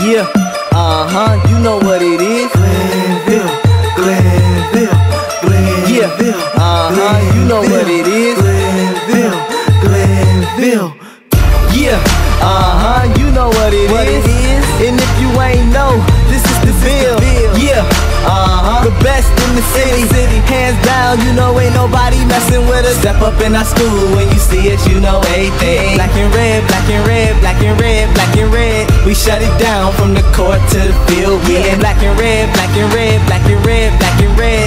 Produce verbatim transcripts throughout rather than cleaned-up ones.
Yeah, uh-huh, you know what it is. Glenville, Glenville, Glenville. Yeah, uh-huh, you know what it is. Glenville, Glenville. Yeah, uh-huh, you know what it What is. it is. And if you ain't know, this is the Ville. Yeah, uh-huh, the best in the city. Hands down, you know ain't nobody messing with us. Step up in our school, when you see us, you know everything. Black and red, black and red, black and red, black and red. We shut it down from the court to the field. We in black and red, black and red, black and red, black and red.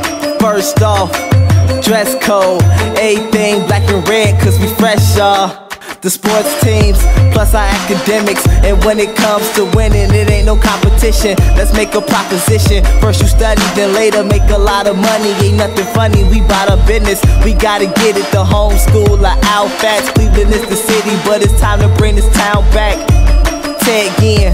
First off, dress code, everything black and red, cause we fresh, y'all. The sports teams, plus our academics. And when it comes to winning, it ain't no competition. Let's make a proposition. First you study, then later make a lot of money. Ain't nothing funny, we bout our business. We gotta get it, the home school of our facts. Cleveland is the city, but it's time to bring this town back. Tag in,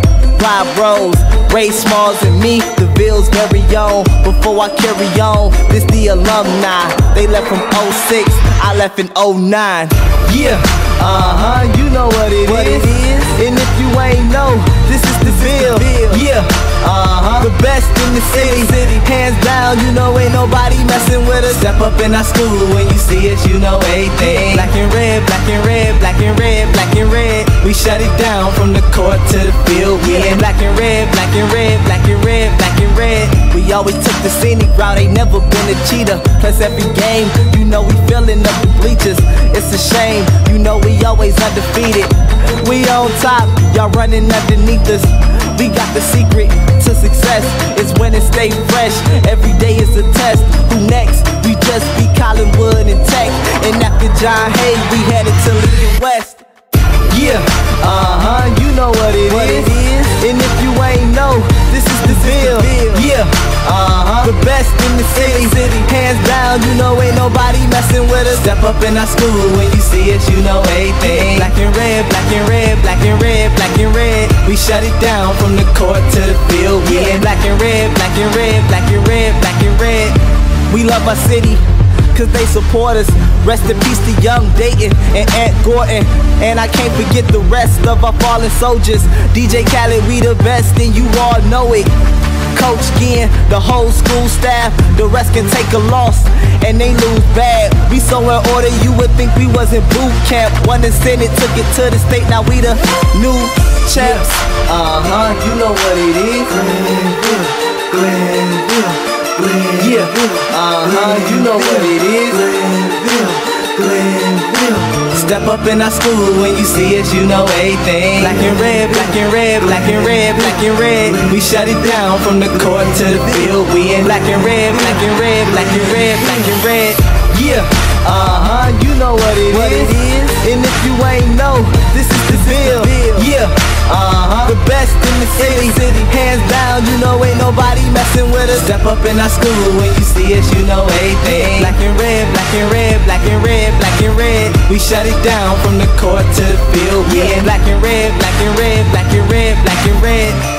Rob Rose, Ray Smalls and me, the Ville's very own. Before I carry on, this the alumni. They left from oh six, I left in oh nine. Yeah, uh-huh, you know what it What is. it is. And if you ain't know, this is the Ville. Yeah, uh-huh, the best in the city. Hands down, you know ain't nobody messing with us. Step up in our school, when you see us, you know everything. Black and red, black and red, black and red, black and red. We shut it down from the court to the field. We in black and red, black and red, black and red, black and red. We always took the scenic route, ain't never been a cheater. Plus every game, you know we filling up the bleachers. It's a shame, you know we always undefeated. We on top, y'all running underneath us. We got the secret to success, it's when it stay fresh. Every day is a test, who next? We just be Collinwood and Tech. And after John Hay, we headed to Lincoln West. Yeah, uh-huh, you know what it What is. it is. And if you ain't know, this is the Ville. Yeah, uh-huh, the best in the city. Hands down, you know ain't nobody messing with us. Step up in our school, when you see us, you know everything. Black and red, black and red, black and red, black and red. We shut it down from the court to the field. We in black and red, black and red, black and red, black and red. We love our city, cause they support us. Rest in peace to Young Dayton and Aunt Gordon. And I can't forget the rest of our fallen soldiers. D J Khaled, we the best and you all know it. Coach Ginn, the whole school staff, the rest can take a loss and they lose bad. We so in order, you would think we was in boot camp. Won the Senate, took it to the state, now we the new champs. Uh-huh, you know what it is. Glenville, Glenville, Glenville. Yeah, uh-huh, you know what it is. Glenville, Glenville. Step up in our school, when you see us, you know everything. Black and red, black and red, black and red, black and red. We shut it down from the court to the field. We in black and red, black and red, black and red, black and red. Yeah, uh-huh, you know what it What is. it is. And if you ain't know, this is the Ville. Yeah, uh-huh, the best in the city. Hands down, you know ain't nobody messing with us. Step up in our school, when you see us, you know everything. Black and red, black and red, black and red, black and red. We shut it down from the court to the field. We in black and red, black and red, black and red, black and red.